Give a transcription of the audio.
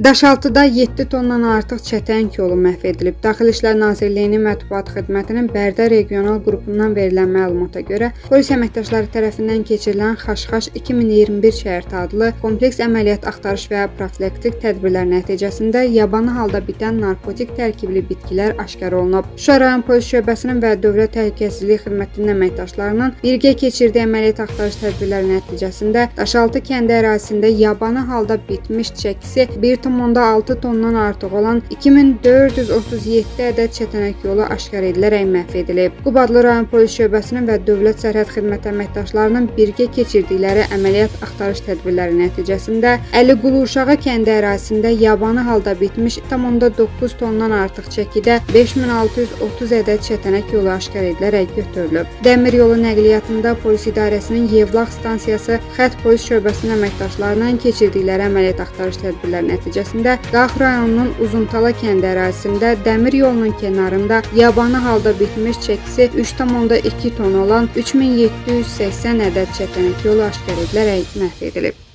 Daşaltıda 7 tondan artıq çətənk yolu məhv edilib. Daxili İşlər Nazirliyinin Mətbuat Xidmətinin Bərdə regional qrupundan verilən məlumata görə, polis əməkdaşları tərəfindən keçirilən Xaş-Xaş 2021 şəhərti adlı kompleks əməliyyat axtarış və profilaktik tədbirlər nəticəsində yabanı halda bitən narkotik tərkibli bitkilər aşkar olunub. Şuşa rayon polis şöbəsinin və Dövlət Təhlükəsizlik Xidmətinin əməkdaşlarının birgə keçirdiyi əməliyyat axtarış tədbirləri nəticəsində Daşaltı kəndi ərazisində yabanı halda bitmiş çəkisi 1,6 tondan artıq olan 2437 ədəd çətənək yolu aşkar edilərək məhv edilib. Qubadlı rayon polis şöbəsinin və Dövlət Sərhəd Xidməti əməkdaşlarının birgə keçirdikləri əməliyyat axtarış tədbirləri nəticəsində Əliqulu Uşağı kəndi ərazisində yabanı halda bitmiş 1,9 tondan artıq çəkidə 5630 ədəd çətənək yolu aşkar edilərək götürülüb. Dəmir yolu nəqliyyatında polis idarəsinin Yevlax stansiyası xətt polis şöbəsinin əməkdaşlarının keçirdikləri əməliyyat axtarış tədbirləri nəticəsində Qax rayonunun Uzuntala kəndi ərazisində dəmir yolunun kənarında yabanı halda bitmiş çəkisi 3,2 ton olan 3780 ədəd çətənək yolu aşkar edilərək məhv edilib.